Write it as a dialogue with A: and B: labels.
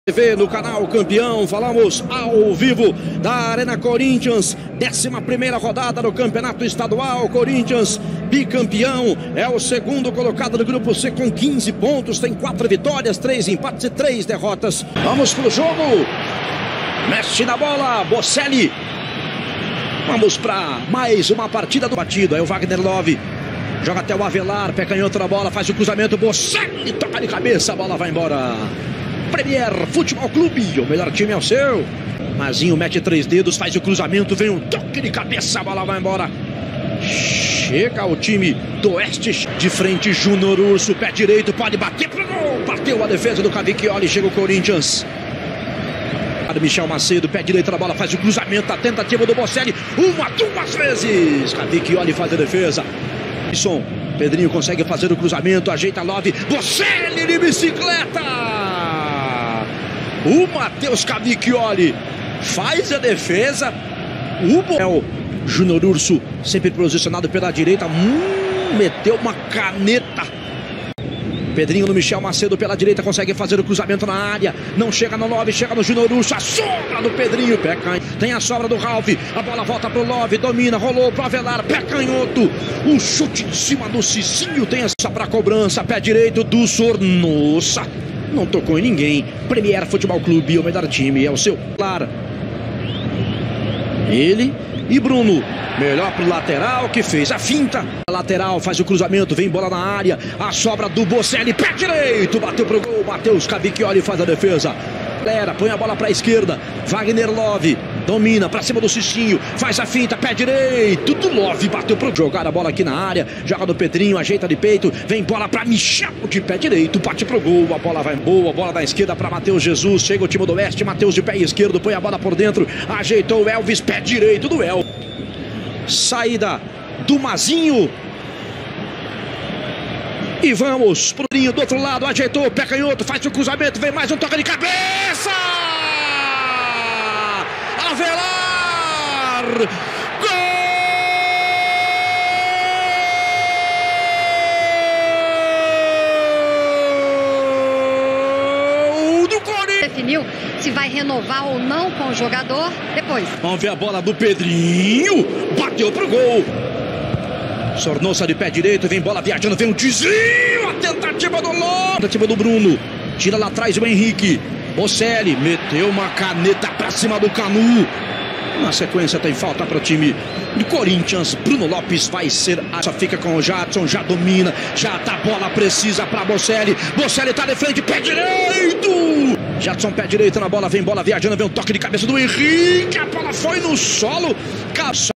A: TV no canal Campeão, falamos ao vivo da Arena Corinthians, 11ª rodada do Campeonato Estadual. Corinthians bicampeão, é o segundo colocado do Grupo C com 15 pontos, tem 4 vitórias, 3 empates e 3 derrotas. Vamos pro jogo, mexe na bola, Bocelli. Vamos para mais uma partida do batido, aí o Wagner Love joga até o Avelar, pé canhoto na bola, faz o cruzamento, Bocelli toca de cabeça, a bola vai embora. Premier Futebol Clube, o melhor time é o seu. Mazinho mete 3 dedos, faz o cruzamento, vem um toque de cabeça, a bola vai embora. Chega o time do Oeste, de frente Júnior Urso, pé direito, pode bater pro gol. Bateu a defesa do Cavicchioli, chega o Corinthians. Michel Macedo, pé direito na bola, faz o cruzamento, a tentativa do Bocelli, 2 vezes. Cavicchioli faz a defesa. Pedrinho consegue fazer o cruzamento, ajeita Love, Bocelli de bicicleta. O Matheus Cavicchioli faz a defesa. O Júnior Urso, sempre posicionado pela direita, meteu uma caneta. Pedrinho no Michel Macedo pela direita, consegue fazer o cruzamento na área. Não chega no Love, chega no Júnior Urso. A sobra do Pedrinho, pé canhoto. Tem a sobra do Ralf. A bola volta pro Love, domina, rolou pro Avelar, pé canhoto. Um chute em cima do Cicinho. Tem essa pra cobrança, pé direito do Sornosa. Não tocou em ninguém. Premier Futebol Clube, o melhor time é o seu. Claro. Ele e Bruno, melhor pro lateral, que fez a finta. A lateral faz o cruzamento, vem bola na área. A sobra do Bocelli, pé direito, bateu pro gol. Matheus Cavicchioli faz a defesa. Galera, põe a bola pra esquerda. Wagner Love domina pra cima do Cicinho, faz a finta, pé direito do Love, bateu pro jogar a bola aqui na área. Joga do Pedrinho, ajeita de peito, vem bola pra Michel de pé direito, bate pro gol. A bola vai boa, a bola da esquerda pra Matheus Jesus. Chega o time do Oeste, Matheus de pé esquerdo, põe a bola por dentro, ajeitou o Elvis, pé direito do El. Saída do Mazinho. E vamos pro Linho do outro lado, ajeitou, pé canhoto, faz o cruzamento, vem mais um toque de cabeça! Avelar! Gol do Corinthians!
B: Definiu se vai renovar ou não com o jogador depois.
A: Vamos ver a bola do Pedrinho, bateu pro gol. Sornosa de pé direito, vem bola viajando, vem um desvio, a tentativa do Ló, tentativa do Bruno, tira lá atrás o Henrique. Bocelli meteu uma caneta pra cima do Canu. Na sequência tem falta para o time de Corinthians. Bruno Lopes vai ser, só fica com o Jadson, já domina, já tá bola precisa para Bocelli. Bocelli tá de frente, pé direito. Jadson pé direito na bola, vem bola viajando, vem um toque de cabeça do Henrique, a bola foi no solo.